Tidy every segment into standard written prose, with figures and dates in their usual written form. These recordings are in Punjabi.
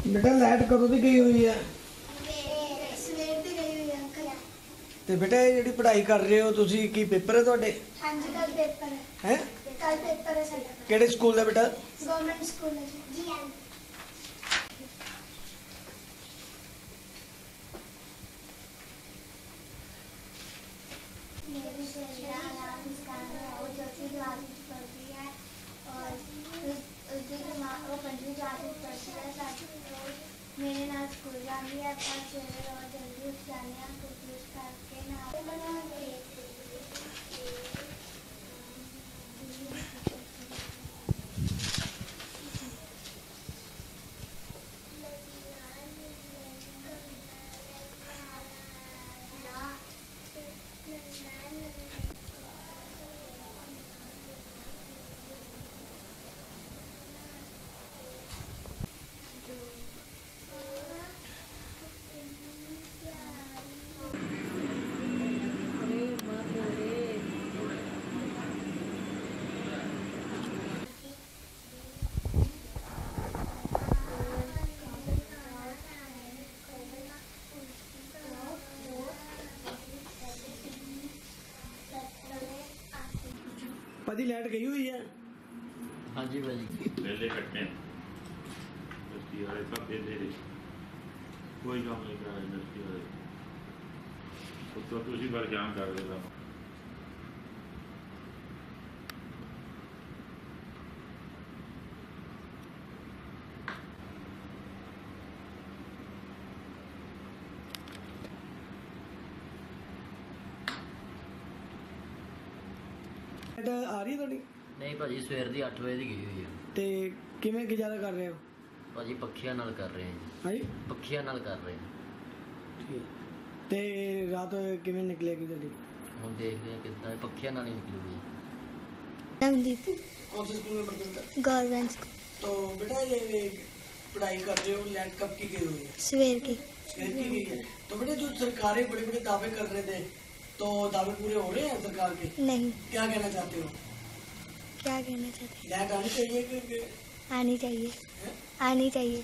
बेटा लाइट कदों दी गई हुई है? सवेर दी गई हुई है अंकल। ते बेटा ये जिहड़ी पढ़ाई कर रहे हो तुसी की पेपर है तुहाडे? हां जी कल पेपर है। हैं? कल पेपर है साडा। किहड़े स्कूल दा बेटा? गवर्नमेंट स्कूल है जी। हां मेरी सहेलियां नाम मुस्कान है, वो चौथी क्लास में पढ़ती है और वो 5वीं क्लास में पढ़ती है। मेरे नाल स्कूल जाती है, पर सवेरे रोज जल्दी उठ जाने हैं कुछ यूज करके ना पाजी लाइट गई हुई है? हाँ जी भाजी वेले कट्टे इंडस्ट्री वाले सब वेले कोई काम नहीं करा इंडस्ट्री वाले तो तुसी पर जान कर देगा। आ रही है थोड़ी? नहीं भाजी सवेर ਦੀ 8 ਵਜੇ ਦੀ ਗਈ ਹੋਈ ਹੈ। ਤੇ ਕਿਵੇਂ ਗੁਜ਼ਾਰਾ ਕਰ ਰਹੇ ਹੋ? ਭਾਜੀ ਪੱਖੀਆਂ ਨਾਲ ਕਰ ਰਹੇ ਹਾਂ। ਹਾਂਜੀ ਪੱਖੀਆਂ ਨਾਲ ਕਰ ਰਹੇ ਹਾਂ। ਠੀਕ ਤੇ ਰਾਤ ਕਿਵੇਂ ਨਿਕਲੇਗੀ ਤੁਹਾਡੀ? ਹੁਣ ਦੇਖਦੇ ਹਾਂ ਕਿੱਦਾਂ ਪੱਖੀਆਂ ਨਾਲ ਹੀ ਨਿਕਲੂਗੀ। नवदीप कौन से स्कूल में पढ़ते हो? Government school. तो बेटा ये पढ़ाई कर रहे हो लाइट कब की गई हुई है? सवेर की। सवेर की गई है। तो बेटा जो सरकारें बड़े बड़े दावे कर रहे थे तो दावे पूरे हो रहे हैं सरकार के? नहीं। क्या कहना चाहते हो? क्या कहना चाहते हैं? लाइट आनी चाहिए कि आनी चाहिए है? आनी चाहिए।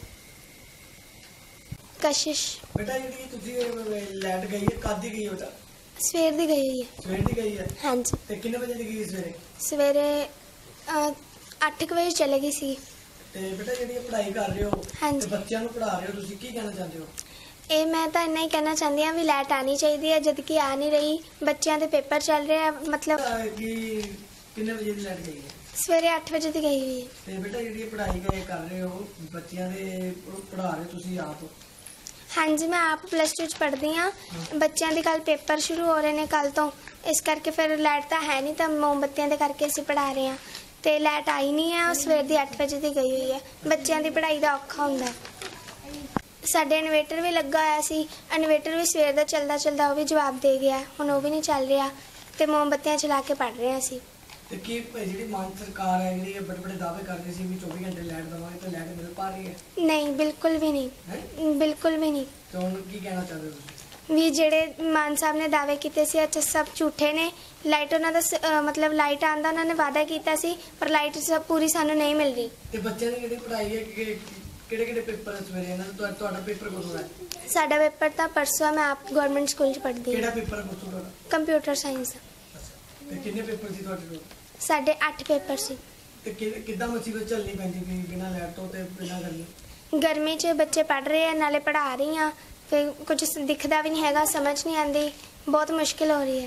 कशिश बेटा जी तुझे लाइट गई है कद दी गई है बेटा? सवेर दी गई हुई है। सवेर दी गई है? हाँ जी ते कितने बजे दी गई सवेरे? सवेरे 8 बजे चलेगी सी। ਤੇ ਬੇਟਾ ਜਿਹੜੀ ਪੜ੍ਹਾਈ ਕਰ ਰਹੇ ਹੋ ਹਾਂਜੀ। ਤੇ ਬੱਚਿਆਂ ਨੂੰ ਪੜ੍ਹਾ ਰਹੇ ਹੋ ਤੁਸੀਂ ਕੀ ਕਹਿਣਾ ਚਾਹੁੰਦੇ ਹੋ? ਇਹ ਮੈਂ ਤਾਂ ਇੰਨਾ ਹੀ ਕਹਿਣਾ ਚਾਹੁੰਦੀ ਹਾਂ ਵੀ ਲਾਈਟ ਆਣੀ ਚਾਹੀਦੀ ਹੈ ਜਦ ਕਿ ਆ ਨਹੀਂ ਰਹੀ। ਬੱਚਿਆਂ ਦੇ ਪੇਪਰ ਚੱਲ ਰਹੇ ਆ ਮਤਲਬ ਕਿ ਕਿੰਨੇ ਵਜੇ ਦੀ ਲਾਈਟ ਗਈ ਹੈ? ਸਵੇਰੇ 8 ਵਜੇ ਦੀ ਗਈ ਹੋਈ ਹੈ। ਤੇ ਬੇਟਾ ਜਿਹੜੀ ਪੜ੍ਹਾਈ ਕਰ ਰਹੇ ਹੋ ਬੱਚਿਆਂ ਦੇ ਪੜ੍ਹਾ ਰਹੇ ਤੁਸੀਂ ਆਪ? ਹਾਂਜੀ ਮੈਂ ਆਪ +2 ਚ ਪੜ੍ਹਦੀ ਹਾਂ। ਬੱਚਿਆਂ ਦੇ ਕੱਲ ਪੇਪਰ ਸ਼ੁਰੂ ਹੋ ਰਹੇ ਨੇ ਕੱਲ ਤੋਂ, ਇਸ ਕਰਕੇ ਫਿਰ ਲਾਈਟ ਤਾਂ ਹੈ ਨਹੀਂ ਤਾਂ ਮੋਮਬੱਤੀਆਂ ਦੇ ਕਰਕੇ ਅਸੀਂ ਪੜ੍ਹਾ ਰਹੇ ਹਾਂ ਤੇ ਲਾਈਟ ਆਈ ਨਹੀਂ ਹੈ। ਉਹ ਸਵੇਰ ਦੀ 8 ਵਜੇ ਦੀ ਗਈ ਹੋਈ ਹੈ। ਬੱਚਿਆਂ ਦੀ ਪੜ੍ਹਾਈ ਦਾ ਔਖਾ ਹੁੰਦਾ। ਸਾਡੇ ਇਨਵੇਟਰ ਵੀ ਲੱਗਾ ਹੋਇਆ ਸੀ, ਇਨਵੇਟਰ ਵੀ ਸਵੇਰ ਦਾ ਚੱਲਦਾ ਉਹ ਵੀ ਜਵਾਬ ਦੇ ਗਿਆ, ਹੁਣ ਉਹ ਵੀ ਨਹੀਂ ਚੱਲ ਰਿਹਾ ਤੇ ਮੋਮਬੱਤੀਆਂ ਚਲਾ ਕੇ ਪੜ੍ਹ ਰਹੇ ਹਾਂ ਅਸੀਂ। ਤੇ ਕੀ ਜਿਹੜੀ ਮਾਨ ਸਰਕਾਰ ਹੈ ਜਿਹੜੀ ਬੜੇ ਬੜੇ ਦਾਅਵੇ ਕਰਦੀ ਸੀ ਵੀ 24 ਘੰਟੇ ਲਾਈਟ ਦਵਾਂਗੇ ਤਾਂ ਲਾਈਟ ਮਿਲ ਪਾ ਰਹੀ ਹੈ? ਨਹੀਂ ਬਿਲਕੁਲ ਵੀ ਨਹੀਂ, ਬਿਲਕੁਲ ਵੀ ਨਹੀਂ। ਤੇ ਹੁਣ ਕੀ ਕਹਿਣਾ ਚਾਹੁੰਦੇ ਹੋ ਤੁਸੀਂ? ਵੀ ਜਿਹੜੇ ਮਾਨ ਸਾਹਿਬ ਨੇ ਦਾਅਵੇ ਕੀਤੇ ਸੀ ਅੱਛਾ ਸਭ ਝੂਠੇ ਨੇ। ਲਾਈਟ ਉਹਨਾਂ ਦਾ ਮਤਲਬ ਲਾਈਟ ਆਉਣ ਦਾ ਉਹਨਾਂ ਨੇ ਵਾਅਦਾ ਕੀਤਾ ਸੀ ਪਰ ਲਾਈਟ ਪੂਰੀ ਸਾਨੂੰ ਨਹੀਂ ਮਿਲ ਰਹੀ। ਤੇ ਬੱਚਿਆਂ ਦੀ ਜਿਹੜੀ ਪੜ੍ਹਾਈ ਹੈ ਕਿਹੜੇ ਕਿਹੜੇ ਪੇਪਰ ਸਵੇਰੇ ਇਹਨਾਂ ਦਾ? ਤੁਹਾਡਾ ਪੇਪਰ ਕਦੋਂ ਹੈ? ਸਾਡਾ ਪੇਪਰ ਤਾਂ ਪਰਸੋਂ। ਮੈਂ ਆਪ ਗਵਰਨਮੈਂਟ ਸਕੂਲ 'ਚ ਪੜ੍ਹਦੀ ਹਾਂ। ਕਿਹੜਾ ਪੇਪਰ ਹੈ ਤੁਹਾਡਾ? Computer science. ਤੇ ਕਿੰਨੇ ਪੇਪਰ ਸੀ ਤੁਹਾਡੇ ਕੋਲ? ਸਾਡੇ 8 ਪੇਪਰ ਸੀ। ਤੇ ਕਿੱਦਾਂ ਮੁਸੀਬਤ ਝੱਲਣੀ ਪੈਂਦੀ ਵੀ ਬਿਨਾਂ ਲਾਈਟ ਤੋਂ ਤੇ ਬਿਨਾਂ ਗਰਮੀ? ਗਰਮੀ 'ਚ ਬੱਚੇ ਪੜ੍ਹ ਰਹੇ ਆ ਨਾਲੇ ਪੜ੍ਹਾ ਰਹੀ ਹਾਂ, ਫਿਰ ਕੁਝ ਦਿਖਦਾ ਵੀ ਨਹੀਂ ਹੈਗਾ, ਸਮਝ ਨਹੀਂ ਆਉਂਦੀ, ਬਹੁਤ ਮੁਸ਼ਕਿਲ ਹੋ ਰਹੀ ਹੈ।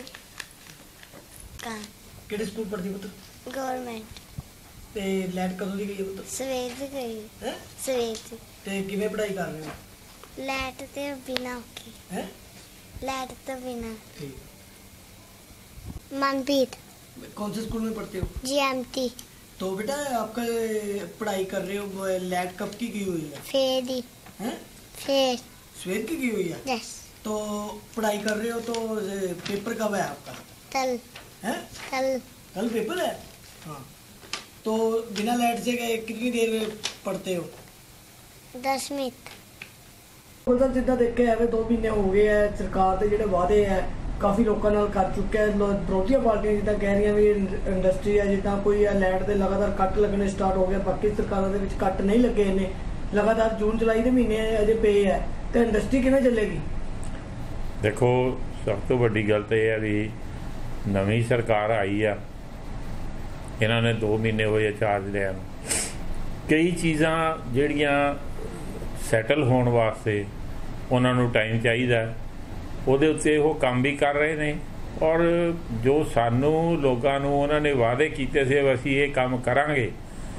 ਕਿਹੜੇ ਸਕੂਲ ਪੜ੍ਹਦੀ ਪੁੱਤ? ਗਵਰਨਮੈਂਟ। ਤੇ ਲਾਈਟ ਕਦੋਂ ਦੀ ਗਈ ਹੈ ਪੁੱਤ? ਸਵੇਰ ਦੀ ਗਈ। ਹੈ ਸਵੇਰ ਦੀ। ਤੇ ਕਿਵੇਂ ਪੜ੍ਹਾਈ ਕਰ ਰਹੇ ਹੋ? ਲਾਈਟ ਤੇ ਬਿਨਾ ਔਖੀ। ਹੈ लाइट तो बिना। ठीक। मनप्रीत। कौन से स्कूल में पढ़ते हो? GMT। तो बेटा आपका पढ़ाई कर रहे हो लाइट कब की गई हुई है? फेरी। हैं? फेर। सवेर की गई हुई है? यस। तो पढ़ाई कर रहे हो तो पेपर कब है आपका? कल। हैं? कल। कल पेपर है? हाँ। तो बिना लाइट से कितनी देर पढ़ते हो? 10 मिनट। ਉਹਦਾ ਜਿੱਦਾਂ ਦੇਖਿਆ ਐਵੇਂ 2 ਮਹੀਨੇ ਹੋ ਗਏ ਹੈ ਸਰਕਾਰ ਦੇ ਜਿਹੜੇ ਵਾਅਦੇ ਹੈ ਕਾਫੀ ਲੋਕਾਂ ਨਾਲ ਕਰ ਚੁੱਕਿਆ ਹੈ। ਵਿਰੋਧੀਆਂ ਪਾਰਟੀਆਂ ਜਿੱਦਾਂ ਕਹਿ ਰਹੀਆਂ ਵੀ ਇੰਡਸਟਰੀ ਹੈ ਜਿੱਦਾਂ ਕੋਈ ਲਾਈਟ ਦੇ ਲਗਾਤਾਰ ਕੱਟ ਲੱਗਣੇ ਸਟਾਰਟ ਹੋ ਗਏ, ਬਾਕੀ ਸਰਕਾਰਾਂ ਦੇ ਵਿੱਚ ਕੱਟ ਨਹੀਂ ਲੱਗੇ ਨੇ ਲਗਾਤਾਰ ਜੂਨ ਜੁਲਾਈ ਦੇ ਮਹੀਨੇ ਅਜੇ ਪਏ ਹੈ ਤੇ ਇੰਡਸਟਰੀ ਕਿਵੇਂ ਚੱਲੇਗੀ? ਦੇਖੋ, ਸਭ ਤੋਂ ਵੱਡੀ ਗੱਲ ਤਾਂ ਇਹ ਹੈ ਵੀ ਨਵੀਂ ਸਰਕਾਰ ਆਈ ਆ, ਇਹਨਾਂ ਨੇ 2 ਮਹੀਨੇ ਹੋਏ ਚਾਰਜ ਲਿਆ ਨੂੰ। ਕਈ ਚੀਜ਼ਾਂ ਜਿਹੜੀਆਂ ਸੈਟਲ ਹੋਣ ਵਾਸਤੇ ਉਹਨਾਂ ਨੂੰ ਟਾਈਮ ਚਾਹੀਦਾ, ਉਹਦੇ ਉੱਤੇ ਉਹ ਕੰਮ ਵੀ ਕਰ ਰਹੇ ਨੇ। ਔਰ ਜੋ ਸਾਨੂੰ ਲੋਕਾਂ ਨੂੰ ਉਹਨਾਂ ਨੇ ਵਾਅਦੇ ਕੀਤੇ ਸੀ ਅਸੀਂ ਇਹ ਕੰਮ ਕਰਾਂਗੇ,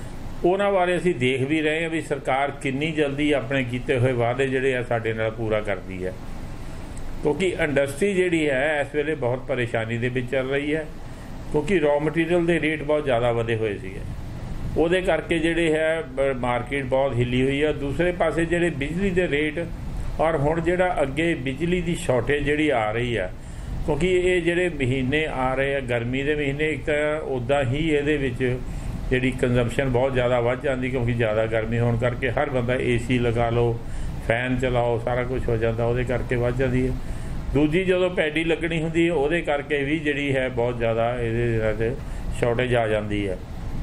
ਉਹਨਾਂ ਬਾਰੇ ਅਸੀਂ ਦੇਖ ਵੀ ਰਹੇ ਹਾਂ ਵੀ ਸਰਕਾਰ ਕਿੰਨੀ ਜਲਦੀ ਆਪਣੇ ਕੀਤੇ ਹੋਏ ਵਾਅਦੇ ਜਿਹੜੇ ਆ ਸਾਡੇ ਨਾਲ ਪੂਰਾ ਕਰਦੀ ਹੈ। ਕਿਉਂਕਿ ਇੰਡਸਟਰੀ ਜਿਹੜੀ ਹੈ ਇਸ ਵੇਲੇ ਬਹੁਤ ਪਰੇਸ਼ਾਨੀ ਦੇ ਵਿੱਚ ਚੱਲ ਰਹੀ ਹੈ, ਕਿਉਂਕਿ ਰॉ ਮਟੀਰੀਅਲ ਦੇ ਰੇਟ ਬਹੁਤ ਜ਼ਿਆਦਾ ਵਧੇ ਹੋਏ ਸੀਗੇ। ਉਹਦੇ ਕਰਕੇ ਜਿਹੜੇ ਹੈ ਮਾਰਕੀਟ ਬਹੁਤ ਹਿੱਲੀ ਹੋਈ ਹੈ। ਦੂਸਰੇ ਪਾਸੇ ਜਿਹੜੇ ਬਿਜਲੀ ਦੇ ਰੇਟ ਔਰ ਹੁਣ ਜਿਹੜਾ ਅੱਗੇ ਬਿਜਲੀ ਦੀ ਸ਼ਾਰਟੇਜ ਜਿਹੜੀ ਆ ਰਹੀ ਆ, ਕਿਉਂਕਿ ਇਹ ਜਿਹੜੇ ਮਹੀਨੇ ਆ ਰਹੇ ਆ ਗਰਮੀ ਦੇ ਮਹੀਨੇ, ਇੱਕ ਤਾਂ ਉੱਦਾਂ ਹੀ ਇਹਦੇ ਵਿੱਚ ਜਿਹੜੀ ਕੰਜ਼ੰਪਸ਼ਨ ਬਹੁਤ ਜ਼ਿਆਦਾ ਵੱਧ ਜਾਂਦੀ, ਕਿਉਂਕਿ ਜ਼ਿਆਦਾ ਗਰਮੀ ਹੋਣ ਕਰਕੇ ਹਰ ਬੰਦਾ AC ਲਗਾ ਲਓ, ਫੈਨ ਚਲਾਓ, ਸਾਰਾ ਕੁਝ ਹੋ ਜਾਂਦਾ, ਉਹਦੇ ਕਰਕੇ ਵੱਧ ਜਾਂਦੀ ਹੈ। ਦੂਜੀ ਜਦੋਂ ਪੈਡੀ ਲੱਗਣੀ ਹੁੰਦੀ ਹੈ ਉਹਦੇ ਕਰਕੇ ਵੀ ਜਿਹੜੀ ਹੈ ਬਹੁਤ ਜ਼ਿਆਦਾ ਇਹਦੇ ਸ਼ਾਰਟੇਜ ਆ ਜਾਂਦੀ ਹੈ।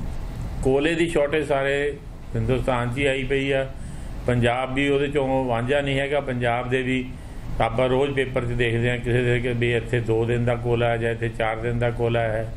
ਕੋਲੇ ਦੀ ਸ਼ਾਰਟੇਜ ਸਾਰੇ ਹਿੰਦੁਸਤਾਨ 'ਚ ਹੀ ਆਈ ਪਈ ਆ, ਪੰਜਾਬ ਵੀ ਉਹਦੇ 'ਚੋਂ ਵਾਂਝਾ ਨਹੀਂ ਹੈਗਾ। ਪੰਜਾਬ ਦੇ ਵੀ ਆਪਾਂ ਰੋਜ਼ ਪੇਪਰ 'ਚ ਦੇਖਦੇ ਹਾਂ ਕਿਸੇ ਦੇ ਕਿ ਵੀ ਇੱਥੇ 2 ਦਿਨ ਦਾ ਕੋਲਾ ਹੈ ਜਾਂ ਇੱਥੇ 4 ਦਿਨ ਦਾ ਕੋਲਾ ਹੈ,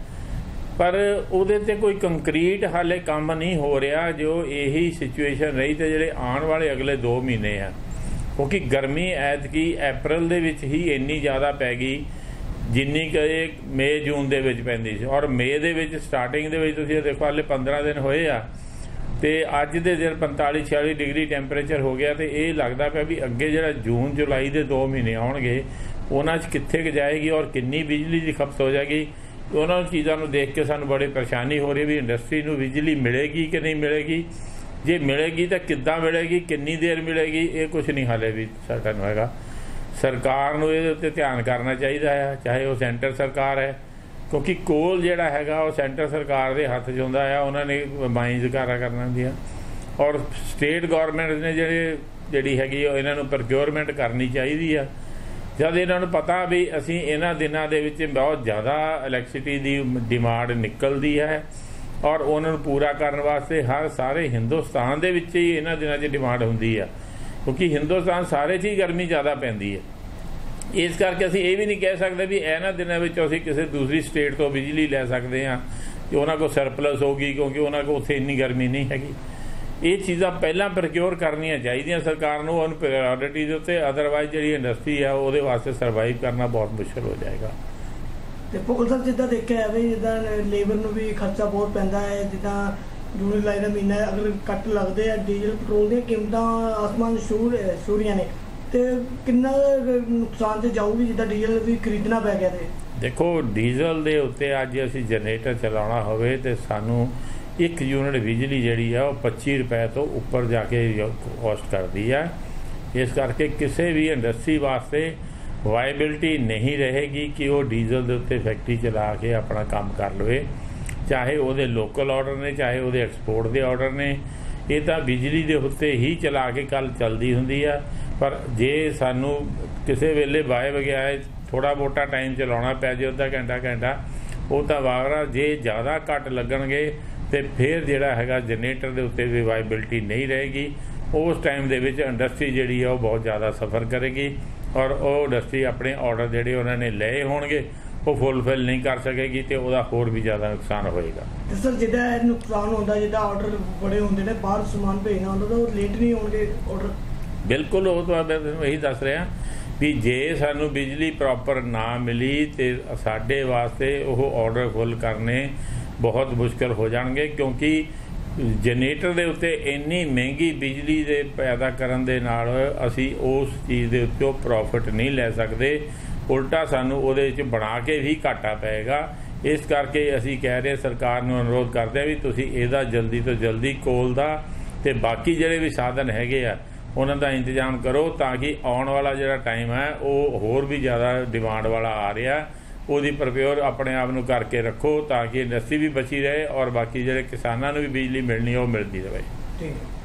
ਪਰ ਉਹਦੇ 'ਤੇ ਕੋਈ ਕੰਕਰੀਟ ਹਾਲੇ ਕੰਮ ਨਹੀਂ ਹੋ ਰਿਹਾ। ਜੋ ਇਹੀ ਸਿਚੁਏਸ਼ਨ ਰਹੀ ਤੇ ਜਿਹੜੇ ਆਉਣ ਵਾਲੇ ਅਗਲੇ 2 ਮਹੀਨੇ ਆ, ਕਿਉਂਕਿ ਗਰਮੀ ਐਤਕੀ ਅਪ੍ਰੈਲ ਦੇ ਵਿੱਚ ਹੀ ਇੰਨੀ ਜ਼ਿਆਦਾ ਪੈ ਗਈ ਜਿੰਨੀ ਕਿ ਮਈ ਜੂਨ ਦੇ ਵਿੱਚ ਪੈਂਦੀ ਸੀ। ਔਰ ਮਈ ਦੇ ਵਿੱਚ ਸਟਾਰਟਿੰਗ ਦੇ ਵਿੱਚ ਤੁਸੀਂ ਦੇਖੋ ਹਾਲੇ 15 ਦਿਨ ਹੋਏ ਆ ਤੇ ਅੱਜ ਦੇ ਦਿਨ 45-46 ਡਿਗਰੀ ਟੈਂਪਰੇਚਰ ਹੋ ਗਿਆ। ਤੇ ਇਹ ਲੱਗਦਾ ਪਿਆ ਵੀ ਅੱਗੇ ਜਿਹੜਾ ਜੂਨ ਜੁਲਾਈ ਦੇ 2 ਮਹੀਨੇ ਆਉਣਗੇ ਉਹਨਾਂ 'ਚ ਕਿੱਥੇ ਕੁ ਜਾਏਗੀ ਔਰ ਕਿੰਨੀ ਬਿਜਲੀ ਦੀ ਖਪਤ ਹੋ ਜਾਏਗੀ। ਉਹਨਾਂ ਚੀਜ਼ਾਂ ਨੂੰ ਦੇਖ ਕੇ ਸਾਨੂੰ ਬੜੀ ਪਰੇਸ਼ਾਨੀ ਹੋ ਰਹੀ ਵੀ ਇੰਡਸਟਰੀ ਨੂੰ ਬਿਜਲੀ ਮਿਲੇਗੀ ਕਿ ਨਹੀਂ ਮਿਲੇਗੀ, ਜੇ ਮਿਲੇਗੀ ਤਾਂ ਕਿੱਦਾਂ ਮਿਲੇਗੀ, ਕਿੰਨੀ ਦੇਰ ਮਿਲੇਗੀ, ਇਹ ਕੁਝ ਨਹੀਂ ਹਾਲੇ ਵੀ ਸਰਟਨ ਹੋਏਗਾ। ਸਰਕਾਰ ਨੂੰ ਇਹਦੇ ਉੱਤੇ ਧਿਆਨ ਕਰਨਾ ਚਾਹੀਦਾ ਹੈ, ਚਾਹੇ ਉਹ ਸੈਂਟਰ ਸਰਕਾਰ ਹੈ, ਕਿਉਂਕਿ ਕੋਲ ਜਿਹੜਾ ਹੈਗਾ ਉਹ ਸੈਂਟਰ ਸਰਕਾਰ ਦੇ ਹੱਥ 'ਚ ਹੁੰਦਾ ਆ, ਉਹਨਾਂ ਨੇ ਮਾਈਨਜ਼ ਕਰਨਾ ਹੁੰਦੀਆਂ। ਔਰ ਸਟੇਟ ਗੌਰਮੈਂਟ ਨੇ ਜਿਹੜੀ ਹੈਗੀ ਉਹ ਇਹਨਾਂ ਨੂੰ ਪ੍ਰੋਕਿਉਰਮੈਂਟ ਕਰਨੀ ਚਾਹੀਦੀ ਆ। ਜਦ ਇਹਨਾਂ ਨੂੰ ਪਤਾ ਵੀ ਅਸੀਂ ਇਹਨਾਂ ਦਿਨਾਂ ਦੇ ਵਿੱਚ ਬਹੁਤ ਜ਼ਿਆਦਾ ਇਲੈਕਟ੍ਰਿਸਿਟੀ ਦੀ ਡਿਮਾਂਡ ਨਿਕਲਦੀ ਹੈ ਔਰ ਉਹਨਾਂ ਨੂੰ ਪੂਰਾ ਕਰਨ ਵਾਸਤੇ ਸਾਰੇ ਹਿੰਦੁਸਤਾਨ ਦੇ ਵਿੱਚ ਹੀ ਇਹਨਾਂ ਦਿਨਾਂ 'ਚ ਡਿਮਾਂਡ ਹੁੰਦੀ ਆ, ਕਿਉਂਕਿ ਹਿੰਦੁਸਤਾਨ ਸਾਰੇ 'ਚ ਹੀ ਗਰਮੀ ਜ਼ਿਆਦਾ ਪੈਂਦੀ ਹੈ। ਇਸ ਕਰਕੇ ਅਸੀਂ ਇਹ ਵੀ ਨਹੀਂ ਕਹਿ ਸਕਦੇ ਵੀ ਇਹਨਾਂ ਦਿਨਾਂ ਵਿੱਚ ਅਸੀਂ ਕਿਸੇ ਦੂਸਰੀ ਸਟੇਟ ਤੋਂ ਬਿਜਲੀ ਲੈ ਸਕਦੇ ਹਾਂ ਕਿ ਉਹਨਾਂ ਕੋਲ ਸਰਪਲਸ ਹੋਗੀ, ਕਿਉਂਕਿ ਉਹਨਾਂ ਕੋਲ ਉੱਥੇ ਇੰਨੀ ਗਰਮੀ ਨਹੀਂ ਹੈਗੀ। ਇਹ ਚੀਜ਼ਾਂ ਪਹਿਲਾਂ ਪ੍ਰੋਕਿਉਰ ਕਰਨੀਆਂ ਚਾਹੀਦੀਆਂ ਸਰਕਾਰ ਨੂੰ ਉਹਨ ਪ੍ਰਾਇਓਰਿਟੀ ਦੇ ਉੱਤੇ, ਅਦਰਵਾਈਜ਼ ਜਿਹੜੀ ਇੰਡਸਟਰੀ ਆ ਉਹਦੇ ਵਾਸਤੇ ਸਰਵਾਈਵ ਕਰਨਾ ਬਹੁਤ ਮੁਸ਼ਕਲ ਹੋ ਜਾਏਗਾ। ਤੇ ਭੁੱਲ ਸਾਹਿਬ ਜਿੱਦਾਂ ਦੇਖਿਆ ਜਾਵੇ ਜਿੱਦਾਂ ਲੇਬਰ ਨੂੰ ਵੀ ਖਰਚਾ ਬਹੁਤ ਪੈਂਦਾ ਹੈ, ਜਿੱਦਾਂ ਜੂਨ ਜੁਲਾਈ ਦਾ ਮਹੀਨਾ ਅਗਰ ਕੱਟ ਲੱਗਦੇ ਆ ਡੀਜ਼ਲ ਪੈਟਰੋਲ ਦੀਆਂ ਕੀਮਤਾਂ ਆਸਮਾਨ ਛੂਹੀਆਂ ਨੇ, ਤੇ ਕਿੰਨਾ ਨੁਕਸਾਨ ਤੇ ਜਾਊਗੀ ਜਿੱਦਾਂ ਡੀਜ਼ਲ ਵੀ ਖਰੀਦਣਾ ਪੈ ਗਿਆ। ਤੇ ਦੇਖੋ ਡੀਜ਼ਲ ਦੇ ਉੱਤੇ ਅੱਜ ਅਸੀਂ ਜਨਰੇਟਰ ਚਲਾਉਣਾ ਹੋਵੇ ਤੇ ਸਾਨੂੰ 1 ਯੂਨਿਟ ਬਿਜਲੀ ਜਿਹੜੀ ਆ ਉਹ 25 ਰੁਪਏ ਤੋਂ ਉੱਪਰ ਜਾ ਕੇ ਕੋਸਟ ਕਰਦੀ ਆ। ਇਸ ਕਰਕੇ ਕਿਸੇ ਵੀ ਇੰਡਸਟਰੀ ਵਾਸਤੇ ਵਾਇਬਿਲਿਟੀ ਨਹੀਂ ਰਹੇਗੀ ਕਿ ਉਹ ਡੀਜ਼ਲ ਦੇ ਉੱਤੇ ਫੈਕਟਰੀ ਚਲਾ ਕੇ ਆਪਣਾ ਕੰਮ ਕਰ ਲਵੇ, ਚਾਹੇ ਉਹਦੇ ਲੋਕਲ ਆਰਡਰ ਨੇ ਚਾਹੇ ਉਹਦੇ ਐਕਸਪੋਰਟ ਦੇ ਆਰਡਰ ਨੇ। ਇਹ ਤਾਂ ਬਿਜਲੀ ਦੇ ਉੱਤੇ ਹੀ ਚਲਾ ਕੇ ਕੱਲ ਚੱਲਦੀ ਹੁੰਦੀ ਆ। ਪਰ ਜੇ ਸਾਨੂੰ ਕਿਸੇ ਵੇਲੇ ਬਾਏ ਬਗੈਰ ਥੋੜ੍ਹਾ ਮੋਟਾ ਟਾਈਮ ਚਲਾਉਣਾ ਪੈ ਜੇ, ਅੱਧਾ ਘੰਟਾ ਉਹ ਤਾਂ ਵਾਗਰਾ। ਜੇ ਜ਼ਿਆਦਾ ਘੱਟ ਲੱਗਣਗੇ ਤੇ ਫਿਰ ਜਿਹੜਾ ਹੈਗਾ ਜਨਰੇਟਰ ਦੇ ਉੱਤੇ ਵੀ ਵਾਇਬਿਲਿਟੀ ਨਹੀਂ ਰਹੇਗੀ। ਉਸ ਟਾਈਮ ਦੇ ਵਿੱਚ ਇੰਡਸਟਰੀ ਜਿਹੜੀ ਆ ਉਹ ਬਹੁਤ ਜ਼ਿਆਦਾ ਸਫਰ ਕਰੇਗੀ ਔਰ ਉਹ ਇੰਡਸਟਰੀ ਆਪਣੇ ਆਰਡਰ ਜਿਹੜੇ ਉਹਨਾਂ ਨੇ ਲਏ ਹੋਣਗੇ ਉਹ ਫੁੱਲਫਿਲ ਨਹੀਂ ਕਰ ਸਕੇਗੀ ਤੇ ਉਹਦਾ ਹੋਰ ਵੀ ਜ਼ਿਆਦਾ ਨੁਕਸਾਨ ਹੋਏਗਾ। ਸਰ ਜਿੱਦਾਂ ਨੁਕਸਾਨ ਹੁੰਦਾ, ਜਿੱਦਾਂ ਆਰਡਰ ਬੜੇ ਹੁੰਦੇ ਨੇ, ਬਾਹਰ ਸਮਾਨ ਭੇਜਣਾ ਹੁੰਦਾ ਤਾਂ ਉਹ ਲੇਟ ਨਹੀਂ ਹੋਣਗੇ ਆਰਡਰ? ਬਿਲਕੁਲ, ਉਹ ਤਾਂ ਮੈਂ ਤੁਹਾਨੂੰ ਇਹੀ ਦੱਸ ਰਿਹਾ ਵੀ ਜੇ ਸਾਨੂੰ ਬਿਜਲੀ ਪ੍ਰੋਪਰ ਨਾ ਮਿਲੀ ਤੇ ਸਾਡੇ ਵਾਸਤੇ ਉਹ ਆਰਡਰ ਫੁੱਲ ਕਰਨੇ ਬਹੁਤ ਮੁਸ਼ਕਲ ਹੋ ਜਾਣਗੇ, ਕਿਉਂਕਿ ਜਨਰੇਟਰ ਦੇ ਉੱਤੇ ਇੰਨੀ ਮਹਿੰਗੀ ਬਿਜਲੀ ਦੇ ਪੈਦਾ ਕਰਨ ਦੇ ਨਾਲ ਅਸੀਂ ਉਸ ਚੀਜ਼ ਦੇ ਉੱਤੇ ਪ੍ਰੋਫਿਟ ਨਹੀਂ ਲੈ ਸਕਦੇ, ਉਲਟਾ ਸਾਨੂੰ ਉਹਦੇ 'ਚ ਬਣਾ ਕੇ ਵੀ ਘਾਟਾ ਪਏਗਾ। ਇਸ ਕਰਕੇ ਅਸੀਂ ਕਹਿ ਰਹੇ ਸਰਕਾਰ ਨੂੰ ਅਨੁਰੋਧ ਕਰਦੇ ਹਾਂ ਵੀ ਤੁਸੀਂ ਇਹਦਾ ਜਲਦੀ ਤੋਂ ਜਲਦੀ ਕੋਲ ਦਾ ਤੇ ਬਾਕੀ ਜਿਹੜੇ ਵੀ ਸਾਧਨ ਹੈਗੇ ਆ ਉਹਨਾਂ ਦਾ ਇੰਤਜ਼ਾਮ ਕਰੋ, ਤਾਂ ਕਿ ਆਉਣ ਵਾਲਾ ਜਿਹੜਾ ਟਾਈਮ ਹੈ ਉਹ ਹੋਰ ਵੀ ਜ਼ਿਆਦਾ ਡਿਮਾਂਡ ਵਾਲਾ ਆ ਰਿਹਾ, ਉਹਦੀ ਪ੍ਰਪੇਅਰ ਆਪਣੇ ਆਪ ਨੂੰ ਕਰਕੇ ਰੱਖੋ ਤਾਂ ਕਿ ਇੰਡਸਟਰੀ ਵੀ ਬਚੀ ਰਹੇ ਔਰ ਬਾਕੀ ਜਿਹੜੇ ਕਿਸਾਨਾਂ ਨੂੰ ਵੀ ਬਿਜਲੀ ਮਿਲਣੀ ਉਹ ਮਿਲਦੀ ਰਹੇ। ਠੀਕ ਹੈ।